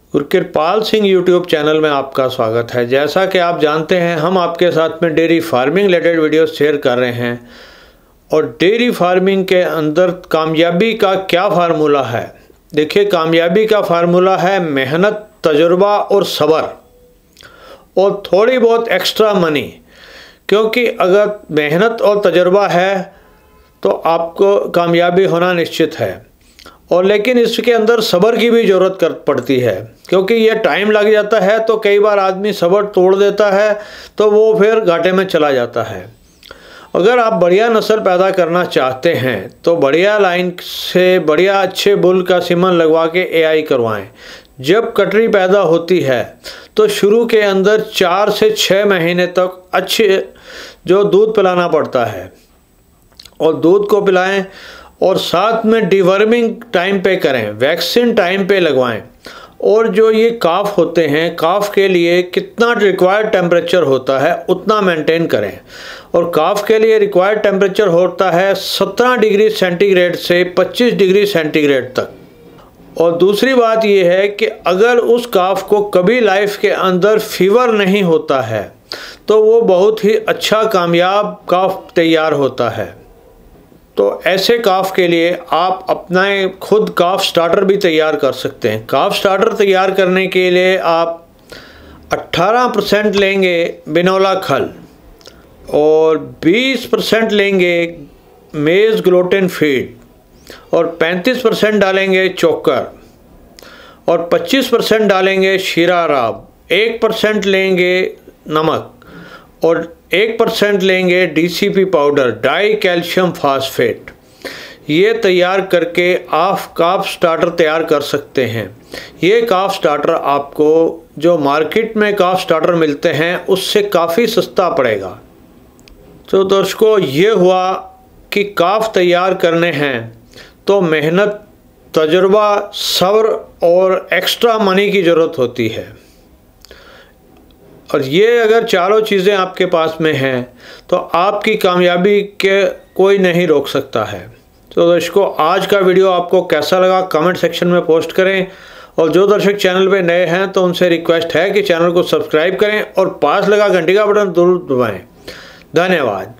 कृपाल Singh YouTube channel में आपका स्वागत है। जैसा कि आप जानते हैं, हम आपके साथ में dairy farming related videos share कर रहे हैं और डेयरी फार्मिंग के अंदर कामयाबी का क्या फार्मूला है। देखिए, कामयाबी का फार्मूला है मेहनत, तजुर्बा और सब्र और थोड़ी बहुत एक्स्ट्रा मनी। क्योंकि अगर मेहनत और तजुर्बा है तो आपको कामयाबी होना निश्चित है, और लेकिन इसके अंदर सब्र की भी ज़रूरत पड़ती है, क्योंकि ये टाइम लग जाता है। तो कई बार आदमी सब्र तोड़ देता है तो वो फिर घाटे में चला जाता है। अगर आप बढ़िया नस्ल पैदा करना चाहते हैं तो बढ़िया लाइन से बढ़िया अच्छे बुल का सीमन लगवा के एआई करवाएं। जब कटरी पैदा होती है तो शुरू के अंदर 4 से 6 महीने तक अच्छे जो दूध पिलाना पड़ता है, और दूध को पिलाएं और साथ में डिवर्मिंग टाइम पे करें, वैक्सीन टाइम पे लगवाएं। और जो ये काफ होते हैं, काफ के लिए कितना रिक्वायर्ड टेम्परेचर होता है उतना मेंटेन करें। और काफ के लिए रिक्वायर्ड टेम्परेचर होता है 17 डिग्री सेंटीग्रेड से 25 डिग्री सेंटीग्रेड तक। और दूसरी बात यह है कि अगर उस काफ को कभी लाइफ के अंदर फीवर नहीं होता है तो वो बहुत ही अच्छा कामयाब काफ तैयार होता है। तो ऐसे काफ के लिए आप अपना खुद काफ स्टार्टर भी तैयार कर सकते हैं। काफ स्टार्टर तैयार करने के लिए आप 18% लेंगे बिनोला खल और 20% लेंगे मेज़ ग्लूटेन फीड और 35% डालेंगे चोकर और 25% डालेंगे शीरा राब, 1% लेंगे नमक और 1% लेंगे DCP powder, dicalcium phosphate. ये तैयार करके आप काफ स्टार्टर तैयार कर सकते हैं। ये काफ स्टार्टर आपको जो मार्केट में काफ स्टार्टर मिलते हैं उससे काफ़ी सस्ता पड़ेगा। तो दर्शकों, ये हुआ कि काफ तैयार करने हैं तो मेहनत, तजुर्बा, सब्र और एक्स्ट्रा मनी की ज़रूरत होती है। और ये अगर चारों चीज़ें आपके पास में हैं तो आपकी कामयाबी के कोई नहीं रोक सकता है। तो दर्शकों, आज का वीडियो आपको कैसा लगा कमेंट सेक्शन में पोस्ट करें, और जो दर्शक चैनल पे नए हैं तो उनसे रिक्वेस्ट है कि चैनल को सब्सक्राइब करें और पास लगा घंटी का बटन जरूर दबाएं। धन्यवाद।